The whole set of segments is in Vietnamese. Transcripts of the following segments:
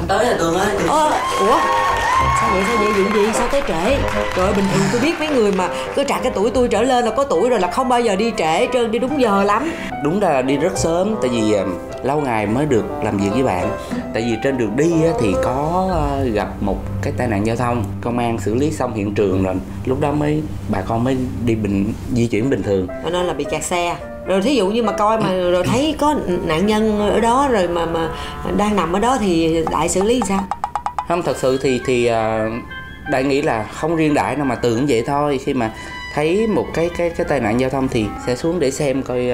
tới là Tường ơi. Ủa sao vậy vụ gì sao tới trễ? Trời ơi, bình thường tôi biết mấy người mà cứ trạc cái tuổi tôi trở lên là có tuổi rồi là không bao giờ đi trễ trơn, đi đúng giờ lắm. Đúng ra là đi rất sớm, tại vì lâu ngày mới được làm việc với bạn. Tại vì trên đường đi thì có gặp một cái tai nạn giao thông, công an xử lý xong hiện trường rồi, lúc đó bà con mới di chuyển bình thường. Cho nên là bị kẹt xe. Rồi thí dụ như mà coi mà rồi thấy có nạn nhân ở đó rồi mà đang nằm ở đó thì Đại xử lý sao? Không, thật sự thì Đại nghĩ là không riêng Đại đâu mà Tường cũng vậy thôi. Khi mà thấy một cái tai nạn giao thông thì sẽ xuống để xem coi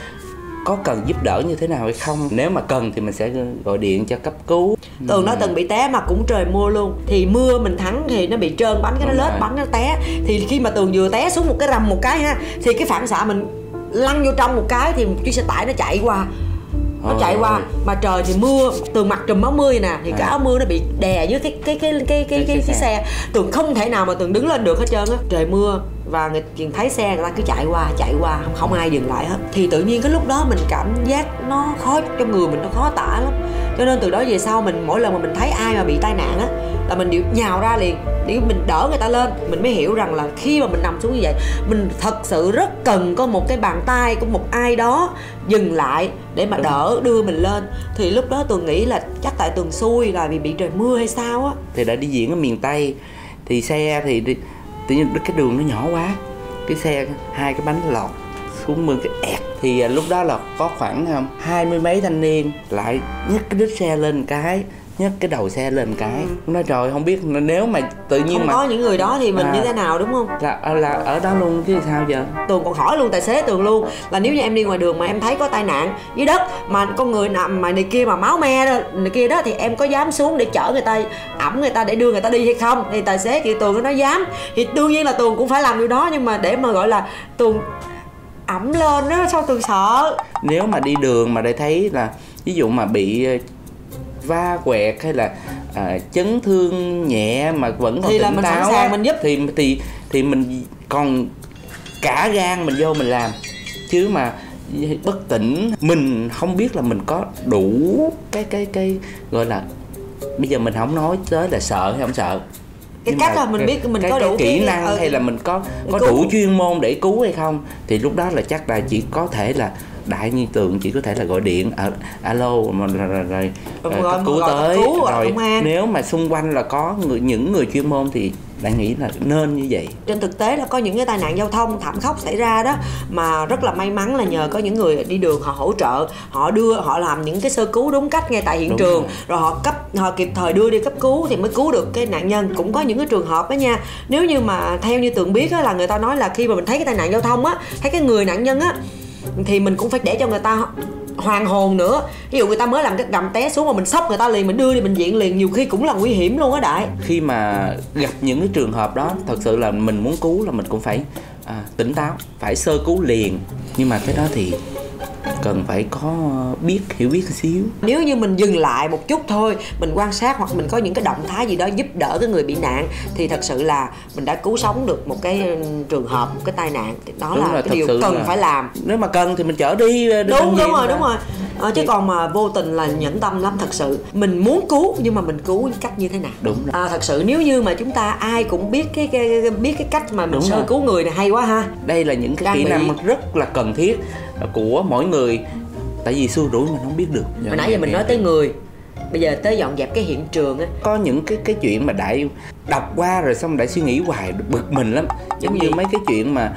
có cần giúp đỡ như thế nào hay không. Nếu mà cần thì mình sẽ gọi điện cho cấp cứu. Tường nó từng bị té mà cũng trời mưa luôn. Thì mưa mình thắng thì nó bị trơn bánh, cái nó lết bánh nó té. Thì khi mà Tường vừa té xuống một cái rầm một cái ha, thì cái phản xạ mình lăn vô trong một cái thì một chiếc xe tải nó chạy qua. Nó chạy qua mà trời thì mưa, Tường mặc trùm áo mưa nè thì cái áo mưa nó bị đè dưới cái xe. Tường không thể nào mà Tường đứng lên được hết trơn á. Trời mưa và người thấy xe người ta cứ chạy qua không ai dừng lại hết. Thì tự nhiên cái lúc đó mình cảm giác nó khó trong người mình, nó khó tả lắm. Cho nên từ đó về sau mình mỗi lần mà mình thấy ai mà bị tai nạn á là mình đều nhào ra liền để mình đỡ người ta lên. Mình mới hiểu rằng là khi mà mình nằm xuống như vậy, mình thật sự rất cần có một cái bàn tay của một ai đó dừng lại để mà đỡ đưa mình lên. Thì lúc đó Tường nghĩ là chắc tại Tường xui là vì bị trời mưa hay sao á. Thì đã đi diễn ở miền Tây thì xe thì tự nhiên cái đường nó nhỏ quá, cái xe hai cái bánh lọt xuống mương cái ẹt. Thì lúc đó là có khoảng 20 mấy thanh niên lại nhấc cái đít xe lên cái, nhấc cái đầu xe lên cái. Nói trời, không biết nếu mà tự nhiên không mà có những người đó thì mình như thế nào, đúng không? Là ở đó luôn chứ sao giờ. Tường còn hỏi luôn tài xế Tường luôn là nếu như em đi ngoài đường mà em thấy có tai nạn dưới đất mà con người nằm mà này kia mà máu me đó này kia đó, thì em có dám xuống để chở người ta, ẵm người ta để đưa người ta đi hay không? Thì tài xế kêu Tường nó nói dám. Thì đương nhiên là Tường cũng phải làm điều đó, nhưng mà để mà gọi là Tường ẵm lên đó sao Tường sợ. Nếu mà đi đường mà để thấy là ví dụ mà bị va quẹt hay là chấn thương nhẹ mà vẫn còn thì là tỉnh mình táo sẵn sàng mình giúp. Thì mình còn cả gan mình vô mình làm. Chứ mà bất tỉnh, mình không biết là mình có đủ cái gọi là, bây giờ mình không nói tới là sợ hay không sợ, cái cách là mình biết mình có đủ kỹ năng hay là mình có đủ chuyên môn để cứu hay không. Thì lúc đó là chắc là chỉ có thể là Đại như Tường chỉ có thể là gọi điện alo mà rồi cấp cứu tới rồi. Nếu mà xung quanh là có những người chuyên môn thì Đại nghĩ là nên như vậy. Trên thực tế là có những cái tai nạn giao thông thảm khốc xảy ra đó, mà rất là may mắn là nhờ có những người đi đường họ hỗ trợ, họ làm những cái sơ cứu đúng cách ngay tại hiện trường, rồi họ kịp thời đưa đi cấp cứu thì mới cứu được cái nạn nhân. Cũng có những cái trường hợp đó nha, nếu như mà theo như Tường biết á, là người ta nói là khi mà mình thấy cái tai nạn giao thông á, thấy cái người nạn nhân á, thì mình cũng phải để cho người ta hoàn hồn nữa. Ví dụ người ta mới làm cái gầm té xuống mà mình xốc người ta liền, mình đưa đi bệnh viện liền, nhiều khi cũng là nguy hiểm luôn á Đại. Khi mà gặp những cái trường hợp đó, thật sự là mình muốn cứu là mình cũng phải tỉnh táo, phải sơ cứu liền. Nhưng mà cái đó thì cần phải có hiểu biết một xíu. Nếu như mình dừng lại một chút thôi, mình quan sát hoặc mình có những cái động thái gì đó giúp đỡ cái người bị nạn, thì thật sự là mình đã cứu sống được một cái trường hợp, một cái tai nạn. Đó là cái điều cần phải làm. Nếu mà cần thì mình chở đi. Đúng rồi. Chứ còn mà vô tình là nhẫn tâm lắm. Thật sự mình muốn cứu nhưng mà mình cứu cách như thế nào? Đúng rồi. Thật sự nếu như mà chúng ta ai cũng biết cái cách mà mình sơ cứu người này hay quá ha. Đây là những cái kỹ năng rất là cần thiết của mỗi người. Tại vì xui rủi mình không biết được. Hồi nãy giờ mình nói tới người, bây giờ tới dọn dẹp cái hiện trường á. Có những cái chuyện mà Đại đọc qua rồi xong Đại suy nghĩ hoài, bực mình lắm. Giống như mấy cái chuyện mà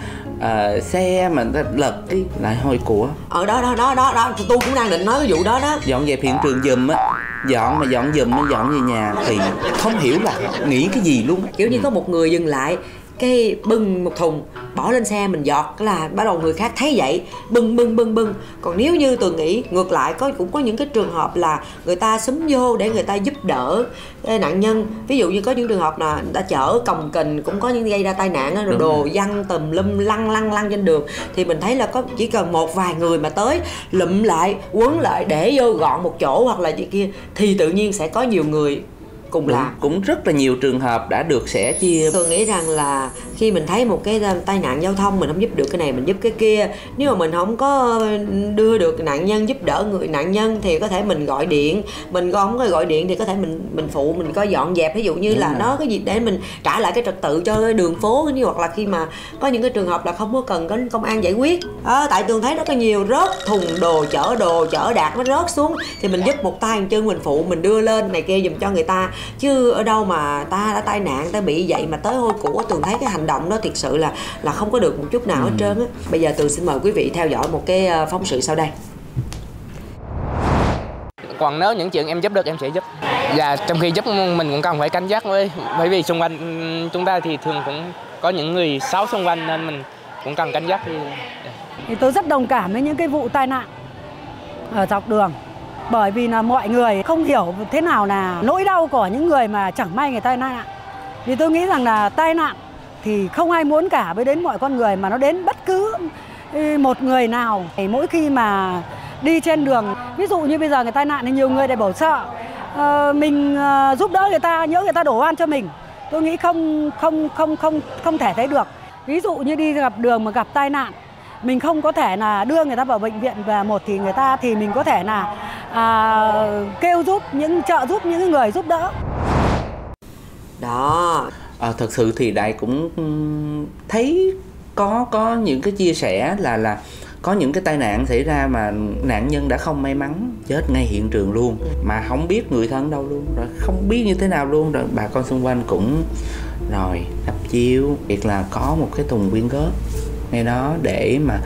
xe mà người ta lật cái lại hôi của. Ở đó tôi cũng đang định nói cái vụ đó đó. Dọn dẹp hiện trường giùm á, dọn giùm nó dọn về nhà thì không hiểu là nghĩ cái gì luôn. Kiểu như có một người dừng lại, cái bưng một thùng bỏ lên xe mình giọt là bắt đầu người khác thấy vậy bưng. Còn nếu như tôi nghĩ ngược lại, cũng có những cái trường hợp là người ta xúm vô để người ta giúp đỡ nạn nhân. Ví dụ như có những trường hợp là đã chở cồng kềnh, cũng có những gây ra tai nạn rồi đồ văng tùm lum lăn trên đường, thì mình thấy là chỉ cần một vài người mà tới lụm lại, quấn lại để vô gọn một chỗ hoặc là gì kia, thì tự nhiên sẽ có nhiều người cùng làm. Cũng rất là nhiều trường hợp đã được sẻ chia. Tôi nghĩ rằng là khi mình thấy một cái tai nạn giao thông, mình không giúp được cái này, mình giúp cái kia. Nếu mà mình không có đưa được nạn nhân, giúp đỡ người nạn nhân thì có thể mình gọi điện. Mình không có gọi điện thì có thể mình phụ, mình có dọn dẹp, ví dụ như là nó cái gì để mình trả lại cái trật tự cho cái đường phố. Hoặc là khi mà có những cái trường hợp là không có cần có công an giải quyết. Tại Tường thấy rất là nhiều rớt thùng đồ, chở đạc nó rớt xuống thì mình giúp một tay một chân, mình phụ, mình đưa lên này kia giùm cho người ta. Chứ ở đâu mà ta đã tai nạn, ta bị vậy mà tới hôi của. Tường thấy cái hành động đó thiệt sự là không có được một chút nào hết trơn á. Bây giờ Tường xin mời quý vị theo dõi một cái phóng sự sau đây. Còn nếu những chuyện em giúp được em sẽ giúp. Và trong khi giúp mình cũng cần phải cảnh giác, bởi vì xung quanh chúng ta thì thường cũng có những người xấu xung quanh, nên mình cũng cần cảnh giác. Thì tôi rất đồng cảm với những cái vụ tai nạn ở dọc đường. Bởi vì là mọi người không hiểu thế nào là nỗi đau của những người mà chẳng may người tai nạn. Vì tôi nghĩ rằng là tai nạn thì không ai muốn cả với đến mọi con người, mà nó đến bất cứ một người nào. Thì mỗi khi mà đi trên đường, ví dụ như bây giờ người tai nạn thì nhiều người lại bảo sợ mình giúp đỡ người ta, nhớ người ta đổ oan cho mình. Tôi nghĩ không thể thấy được. Ví dụ như đi gặp đường mà gặp tai nạn, mình không có thể là đưa người ta vào bệnh viện về một thì mình có thể là kêu giúp trợ giúp những người giúp đỡ. Đó. Thật sự thì Đại cũng thấy có những cái chia sẻ là có những cái tai nạn xảy ra mà nạn nhân đã không may mắn chết ngay hiện trường luôn, mà không biết người thân đâu luôn, rồi không biết như thế nào luôn, rồi bà con xung quanh cũng rồi đắp chiếu, việc là có một cái thùng quyên góp ngay đó để mà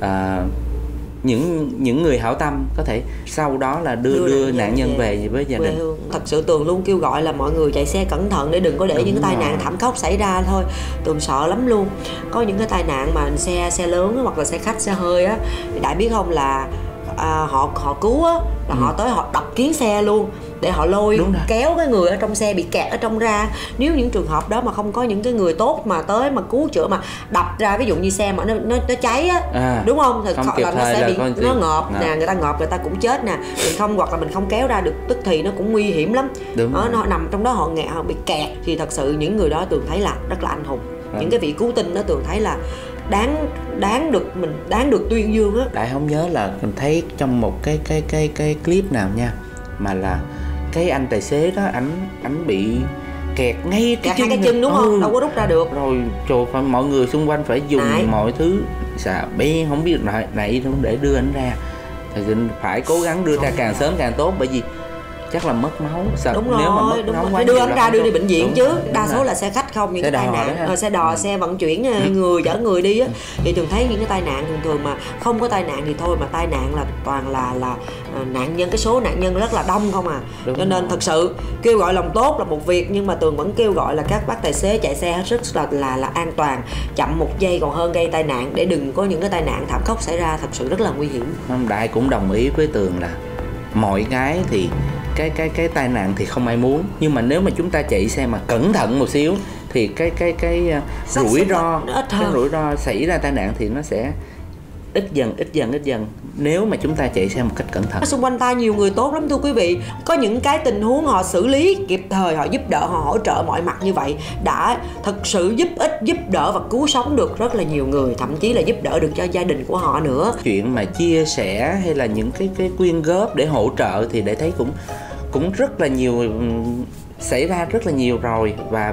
những người hảo tâm có thể sau đó là đưa nạn nhân về với gia đình. Thật sự Tường luôn kêu gọi là mọi người chạy xe cẩn thận để đừng có để những cái tai nạn thảm khốc xảy ra thôi. Tường sợ lắm luôn. Có những cái tai nạn mà xe lớn hoặc là xe khách, xe hơi á, Đại biết không, là họ cứu á, là họ tới họ đập kiến xe luôn để họ lôi kéo cái người ở trong xe bị kẹt ở trong ra. Nếu những trường hợp đó mà không có những cái người tốt mà tới mà cứu chữa, mà đập ra, ví dụ như xe mà nó cháy á, đúng không, thì là nó sẽ bị nó ngợp nè, người ta ngợp người ta cũng chết nè. Mình không, hoặc là mình không kéo ra được tức thì nó cũng nguy hiểm lắm. Nó nằm trong đó, họ bị kẹt thì thật sự những người đó Tường thấy là rất là anh hùng. Những cái vị cứu tinh đó Tường thấy là đáng được tuyên dương á. Đại không nhớ là mình thấy trong một cái clip nào nha, mà là cái anh tài xế đó ảnh bị kẹt ngay cái chân đúng không, đâu có rút ra được. Rồi trời, mọi người xung quanh phải dùng mọi thứ xà beng không biết này để đưa anh ra, thì phải cố gắng đưa ra càng sớm càng tốt, bởi vì chắc là mất máu. Đúng rồi, nếu mà mất máu quá đưa anh ra đưa đi bệnh viện chứ. Đúng đa số là xe khách không, những cái tai nạn xe đò, xe vận chuyển người, chở người đi á, thì Tường thấy những cái tai nạn thường mà không có tai nạn thì thôi, mà tai nạn là toàn là nạn nhân, cái số nạn nhân rất là đông không à. Cho nên thật sự kêu gọi lòng tốt là một việc, nhưng mà Tường vẫn kêu gọi là các bác tài xế chạy xe hết sức là an toàn, chậm một giây còn hơn gây tai nạn, để đừng có những cái tai nạn thảm khốc xảy ra, thật sự rất là nguy hiểm. Đại cũng đồng ý với Tường là mọi cái thì cái tai nạn thì không ai muốn, nhưng mà nếu mà chúng ta chạy xe mà cẩn thận một xíu thì cái rủi ro xảy ra tai nạn thì nó sẽ ít dần nếu mà chúng ta chạy xe một cách cẩn thận. Xung quanh ta nhiều người tốt lắm thưa quý vị. Có những cái tình huống họ xử lý kịp thời, họ giúp đỡ, họ hỗ trợ mọi mặt như vậy, đã thực sự giúp ích, giúp đỡ và cứu sống được rất là nhiều người, thậm chí là giúp đỡ được cho gia đình của họ nữa. Chuyện mà chia sẻ hay là những cái quyên góp để hỗ trợ thì để thấy cũng rất là nhiều, xảy ra rất là nhiều rồi,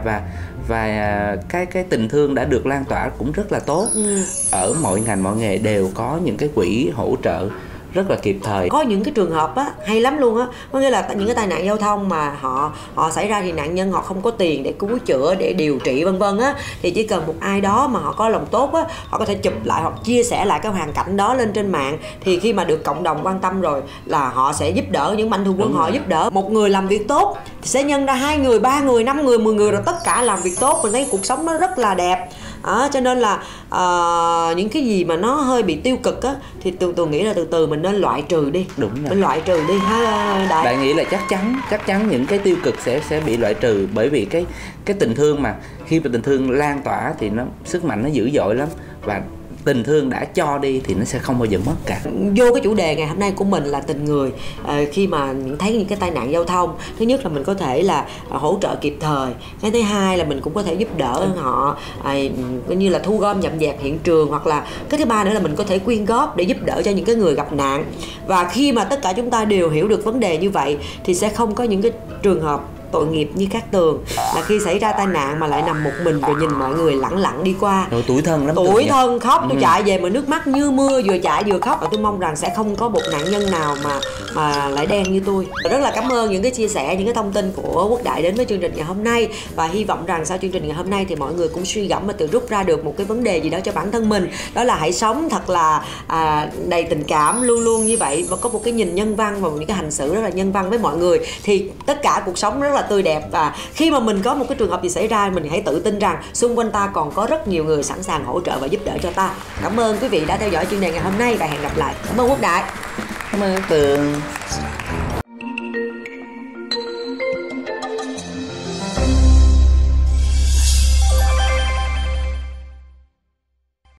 và cái tình thương đã được lan tỏa cũng rất là tốt. Ở mọi ngành mọi nghề đều có những cái quỹ hỗ trợ rất là kịp thời. Có những cái trường hợp á hay lắm luôn á, có nghĩa là những cái tai nạn giao thông mà họ xảy ra thì nạn nhân họ không có tiền để cứu chữa, để điều trị vân vân á, thì chỉ cần một ai đó mà họ có lòng tốt á, họ có thể chụp lại hoặc chia sẻ lại cái hoàn cảnh đó lên trên mạng, thì khi mà được cộng đồng quan tâm rồi là họ sẽ giúp đỡ, những mạnh thường quân họ giúp đỡ. Một người làm việc tốt thì sẽ nhân ra 2 người, 3 người, 5 người, 10 người, rồi tất cả làm việc tốt, mình thấy cuộc sống nó rất là đẹp. Cho nên là những cái gì mà nó hơi bị tiêu cực á thì tôi nghĩ là từ từ mình nên loại trừ đi. Đúng rồi. Mình loại trừ đi ha. Đại nghĩ là chắc chắn những cái tiêu cực sẽ bị loại trừ, bởi vì cái tình thương mà khi mà tình thương lan tỏa thì nó sức mạnh nó dữ dội lắm, và tình thương đã cho đi thì nó sẽ không bao giờ mất cả. Vô cái chủ đề ngày hôm nay của mình là tình người, khi mà thấy những cái tai nạn giao thông, thứ nhất là mình có thể là hỗ trợ kịp thời, cái thứ hai là mình cũng có thể giúp đỡ họ coi như là thu gom dọn dẹp hiện trường, hoặc là cái thứ ba nữa là mình có thể quyên góp để giúp đỡ cho những cái người gặp nạn. Và khi mà tất cả chúng ta đều hiểu được vấn đề như vậy thì sẽ không có những cái trường hợp tội nghiệp như Cát Tường, là khi xảy ra tai nạn mà lại nằm một mình rồi nhìn mọi người lẳng lặng đi qua. Rồi tủi thân lắm. Tủi thân khóc, tôi chạy về mà nước mắt như mưa, vừa chạy vừa khóc. Và tôi mong rằng sẽ không có một nạn nhân nào mà lại đen như tôi. Rất là cảm ơn những cái chia sẻ, những cái thông tin của Quốc Đại đến với chương trình ngày hôm nay. Và hy vọng rằng sau chương trình ngày hôm nay thì mọi người cũng suy gẫm và tự rút ra được một cái vấn đề gì đó cho bản thân mình. Đó là hãy sống thật là đầy tình cảm, luôn luôn như vậy, và có một cái nhìn nhân văn và những cái hành xử rất là nhân văn với mọi người, thì tất cả cuộc sống rất là tươi đẹp. Và khi mà mình có một cái trường hợp gì xảy ra, mình hãy tự tin rằng xung quanh ta còn có rất nhiều người sẵn sàng hỗ trợ và giúp đỡ cho ta. Cảm ơn quý vị đã theo dõi chương trình ngày hôm nay và hẹn gặp lại. Cảm ơn Quốc Đại. Cảm ơn Tường.